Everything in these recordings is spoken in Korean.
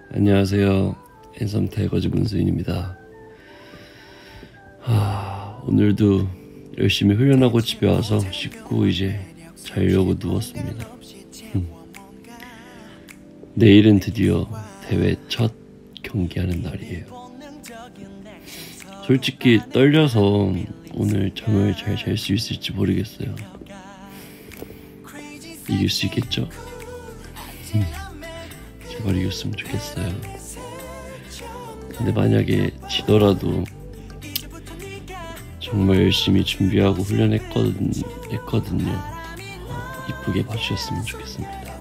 안녕하세요. 핸섬 타이거즈 문수인입니다. 오늘도 열심히 훈련하고 집에 와서 씻고 이제 자려고 누웠습니다. 내일은 드디어 대회 첫 경기하는 날이에요. 솔직히 떨려서 오늘 잠을 잘 잘 수 있을지 모르겠어요. 이길 수 있겠죠? 제발 이겼으면 좋겠어요. 근데 만약에 지더라도 정말 열심히 준비하고 훈련했거든요. 이쁘게 봐주셨으면 좋겠습니다.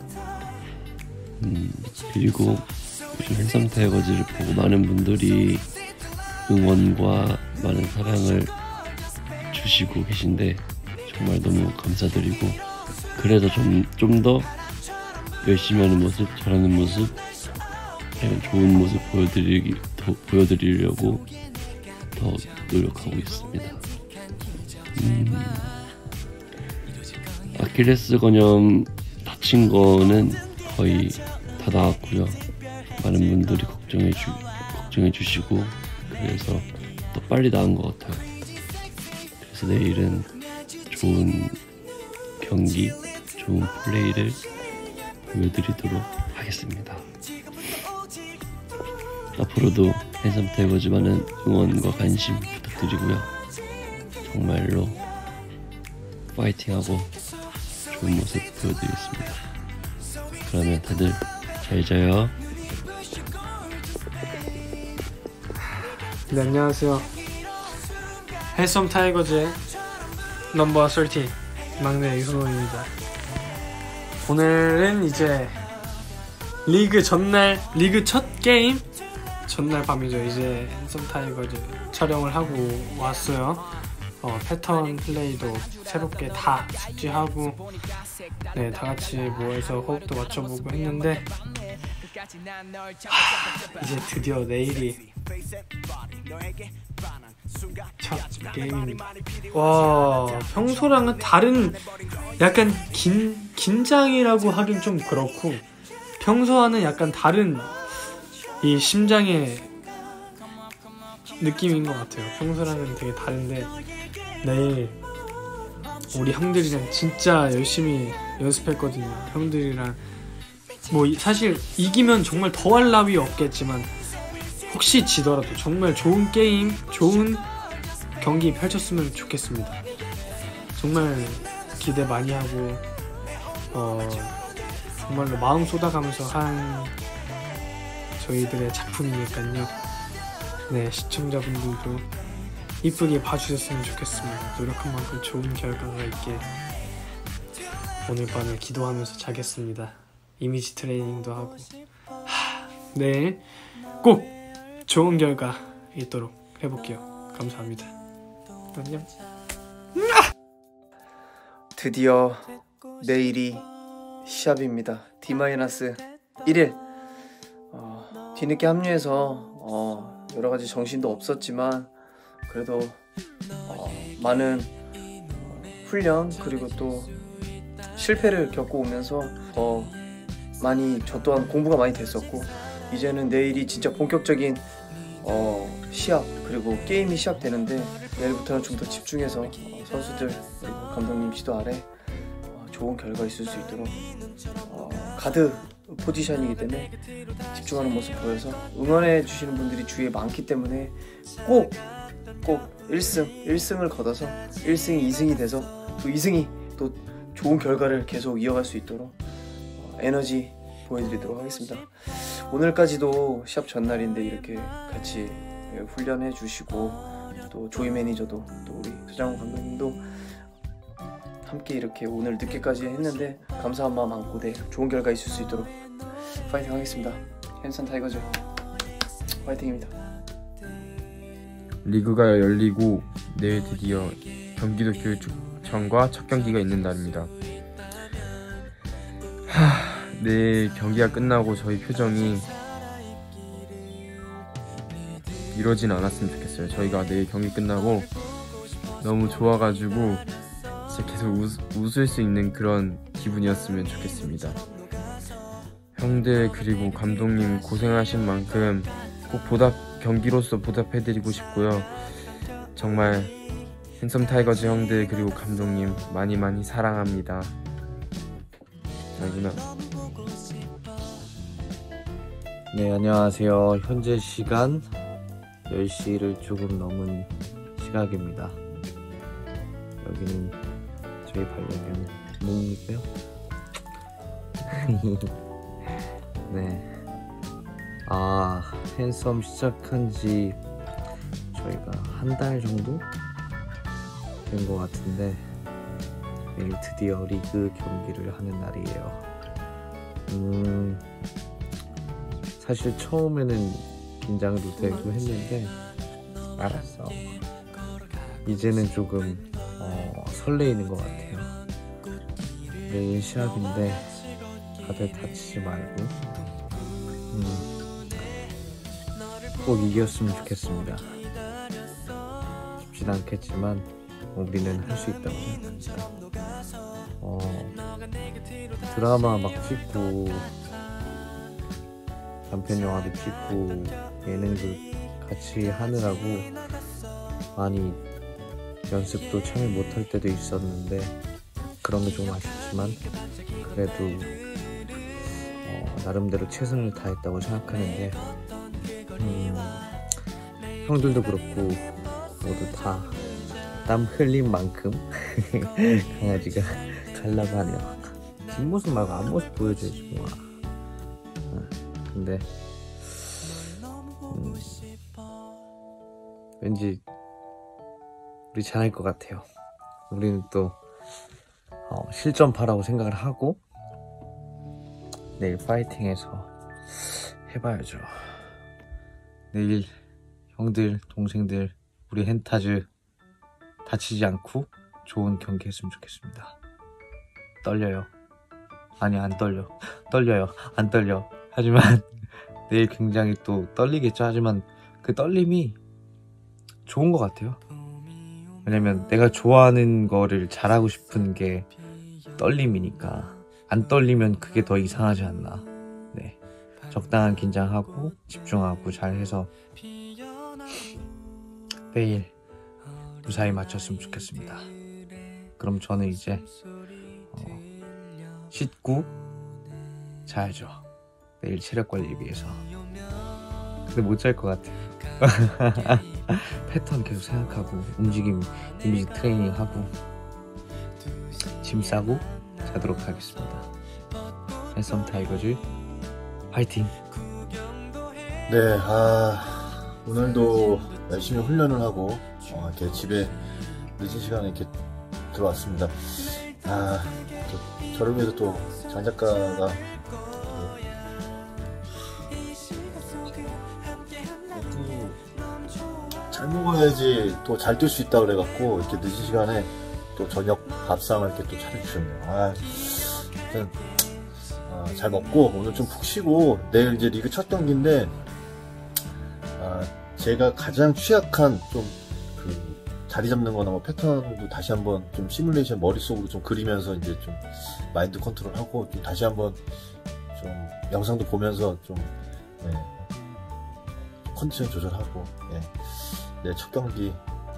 그리고 요즘 핸섬 타이거즈를 보고 많은 분들이 응원과 많은 사랑을 주시고 계신데 정말 너무 감사드리고, 그래서 좀 더 열심히 하는 모습, 잘하는 모습, 좋은 모습 보여드리려고 더 노력하고 있습니다. 아킬레스 건염 다친 거는 거의 다 나았고요. 많은 분들이 걱정해 주시고, 그래서 더 빨리 나은 것 같아요. 그래서 내일은 좋은 경기, 좋은 플레이를 보여드리도록 하겠습니다. 앞으로도 핸섬 타이거즈 많은 응원과 관심 부탁드리고요. 정말로 파이팅하고 좋은 모습 보여드리겠습니다. 그러면 다들 잘 자요. 네, 안녕하세요. 핸섬 타이거즈의 넘버 30 막내 유선호입니다. 오늘은 이제 리그 첫 게임 전날 밤이죠. 이제 핸섬 타이거즈 촬영을 하고 왔어요. 패턴 플레이도 새롭게 다 숙지하고, 네, 다 같이 모여서 호흡도 맞춰보고 했는데, 이제 드디어 내일이 첫 게임입니다. 와, 평소랑은 다른, 약간 긴장이라고 하긴 좀 그렇고, 평소와는 약간 다른 이 심장의 느낌인 것 같아요. 평소랑은 되게 다른데, 내일 우리 형들이랑 진짜 열심히 연습했거든요. 형들이랑 뭐 사실 이기면 정말 더할 나위 없겠지만, 혹시 지더라도 정말 좋은 게임, 좋은 경기 펼쳤으면 좋겠습니다. 정말 기대 많이 하고 정말로 마음 쏟아가면서 한 저희들의 작품이니까요. 네, 시청자분들도 이쁘게 봐주셨으면 좋겠습니다. 노력한 만큼 좋은 결과가 있게 오늘 밤에 기도하면서 자겠습니다. 이미지 트레이닝도 하고 내일 꼭 좋은 결과 있도록 해볼게요. 감사합니다. 안녕. 드디어 내일이 시합입니다. D-1일. 뒤늦게 합류해서 여러가지 정신도 없었지만, 그래도 많은 훈련, 그리고 또 실패를 겪고 오면서 더 많이, 저 또한 공부가 많이 됐었고, 이제는 내일이 진짜 본격적인 시합, 그리고 게임이 시작되는데, 내일부터는 좀 더 집중해서 선수들 그리고 감독님 지도 아래 좋은 결과 있을 수 있도록 가드 포지션이기 때문에 집중하는 모습 보여서, 응원해 주시는 분들이 주위에 많기 때문에 꼭 1승을 거둬서 1승이 2승이 돼서 또 2승이 또 좋은 결과를 계속 이어갈 수 있도록 에너지 보여드리도록 하겠습니다. 오늘까지도 시합 전날인데 이렇게 같이 훈련해 주시고, 또 조이 매니저도, 또 우리 서장훈 감독님도 함께 이렇게 오늘 늦게까지 했는데 감사한 마음 안고 네, 좋은 결과 있을 수 있도록 파이팅 하겠습니다. 핸섬 타이거즈 파이팅입니다. 리그가 열리고 내일 드디어 경기도 교육청과 첫 경기가 있는 날입니다. 내일 경기가 끝나고 저희 표정이 이러진 않았으면 좋겠어요. 저희가 내일 경기 끝나고 너무 좋아가지고 진짜 계속 웃을 수 있는 그런 기분이었으면 좋겠습니다. 형들 그리고 감독님 고생하신 만큼 꼭 경기로서 보답해드리고 싶고요. 정말 핸섬 타이거즈 형들 그리고 감독님 많이 많이 사랑합니다. 여기나. 네, 안녕하세요. 현재 시간 10시를 조금 넘은 시각입니다. 여기는 저희 반려견 몽이고요. 네. 핸섬 시작한 지 저희가 한 달 정도 된 것 같은데 내일 드디어 리그 경기를 하는 날이에요. 사실 처음에는 긴장도 되고 했는데 알았어. 이제는 조금 설레이는 것 같아요. 내일 시합인데 다들 다치지 말고 꼭 이겼으면 좋겠습니다. 쉽진 않겠지만 우리는 할 수 있다고 생각합니다. 드라마 막 찍고 단편 영화도 찍고 예능도 같이 하느라고 많이 연습도 참여 못할 때도 있었는데 그런 게 좀 아쉽지만 그래도 나름대로 최선을 다했다고 생각하는데 형들도 그렇고 모두 다 땀 흘린 만큼 강아지가 가려고 하네요. 뒷모습 말고 앞모습 보여줘야지 뭐. 근데 왠지 우리 잘할 것 같아요. 우리는 또 실전파라고 생각을 하고 내일 파이팅해서 해봐야죠. 내일 형들, 동생들, 우리 헨타즈 다치지 않고 좋은 경기 했으면 좋겠습니다. 떨려요. 아니 안 떨려. 떨려요. 안 떨려. 하지만 내일 굉장히 또 떨리겠죠. 하지만 그 떨림이 좋은 것 같아요. 왜냐면 내가 좋아하는 거를 잘하고 싶은 게 떨림이니까 안 떨리면 그게 더 이상하지 않나. 네, 적당한 긴장하고 집중하고 잘해서 내일 무사히 마쳤으면 좋겠습니다. 그럼 저는 이제 씻고 자야죠. 내일 체력 관리 위해서. 근데 못 잘 것 같아요. 패턴 계속 생각하고 움직임 이미지 트레이닝 하고 짐 싸고 자도록 하겠습니다. 핸섬 타이거즈 화이팅! 네, 오늘도 열심히 훈련을 하고 이렇게 집에 늦은 시간에 이렇게 들어왔습니다. 저를 위해서 또 장 작가가 잘 먹어야지 또 잘 뛸 수 있다 그래갖고 이렇게 늦은 시간에 또 저녁 밥상을 이렇게 또 차려주셨네요. 잘 먹고 오늘 좀 푹 쉬고 내일 이제 리그 첫 경기인데 제가 가장 취약한 좀 자리 잡는 거나 뭐 패턴도 다시 한번 좀 시뮬레이션 머릿속으로 좀 그리면서 이제 좀 마인드 컨트롤하고 좀 다시 한번 좀 영상도 보면서 좀 컨디션 조절하고 내 첫 경기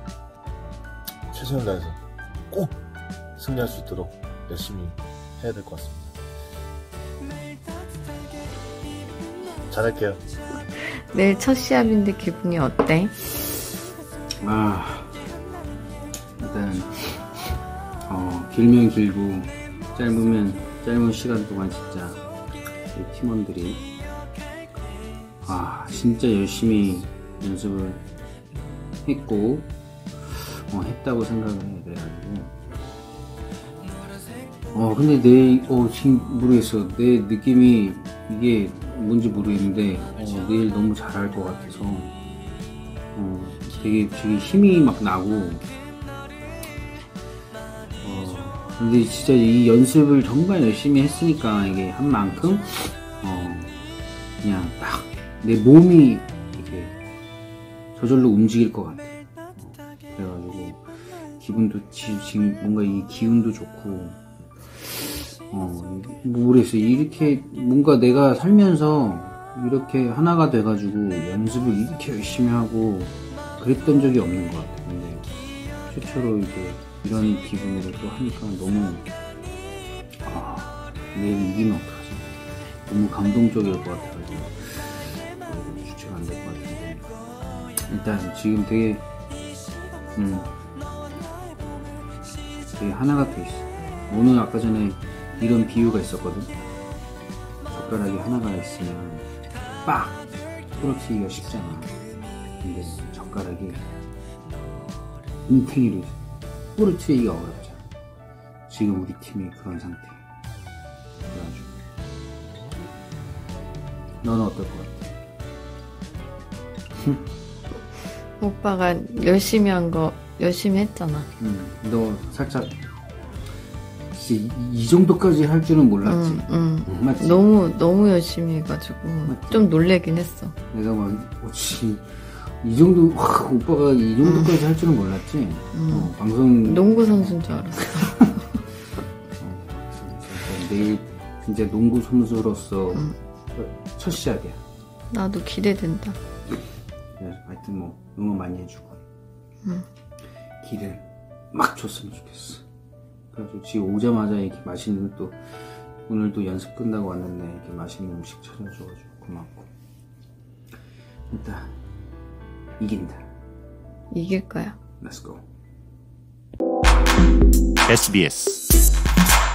최선을 다해서 꼭 승리할 수 있도록 열심히 해야 될 것 같습니다. 잘할게요. 내일 첫 시합인데 기분이 어때? 일단 길면 길고 짧으면 짧은 시간 동안 진짜 우리 팀원들이 진짜 열심히 연습을 했고 했다고 생각을 해요. 그래가지고 근데 내일 지금 모르겠어. 내 느낌이 이게 뭔지 모르겠는데 내일 너무 잘할 것 같아서 되게 힘이 막 나고 근데 진짜 이 연습을 정말 열심히 했으니까 이게 한 만큼 그냥 딱 내 몸이 이렇게 저절로 움직일 것 같아. 그래가지고 기분도 지금 뭔가 이 기운도 좋고 모르겠어. 이렇게 뭔가 내가 살면서 이렇게 하나가 돼가지고 연습을 이렇게 열심히 하고 그랬던 적이 없는 것 같아. 근데 최초로 이제 이런 기분으로 또 하니까 너무 내일 이기면 어떡하지? 너무 감동적일 것 같아가지고 주체가 안 될 것 같은데 일단 지금 되게 하나가 돼 있어. 오늘 아까 전에 이런 비유가 있었거든. 젓가락이 하나가 있으면 빡! 부러뜨리기가 쉽잖아. 근데 젓가락이 뭉탱이로 부러뜨리기가 어렵잖아. 지금 우리 팀이 그런 상태. 그래가지고 너는 어떨 것 같아? 오빠가 열심히 한 거 열심히 했잖아. 너 살짝 이 정도까지 할 줄은 몰랐지. 맞지? 너무 열심히 해가지고 맞지? 좀 놀래긴 했어. 내가 막 이 정도 오빠가 이 정도까지 할 줄은 몰랐지. 방송 농구 선수인 줄 알았어. 내일 진짜 농구 선수로서 첫 시합이야. 나도 기대된다. 그래서 하여튼 뭐 응원 많이 해주고 기를 막 줬으면 좋겠어. 그래가지고 지금 오자마자 이렇게 맛있는 또 오늘도 연습 끝나고 왔는데 이렇게 맛있는 음식 차려줘가지고 고맙고 일단 이긴다. 이길 거야. Let's go. SBS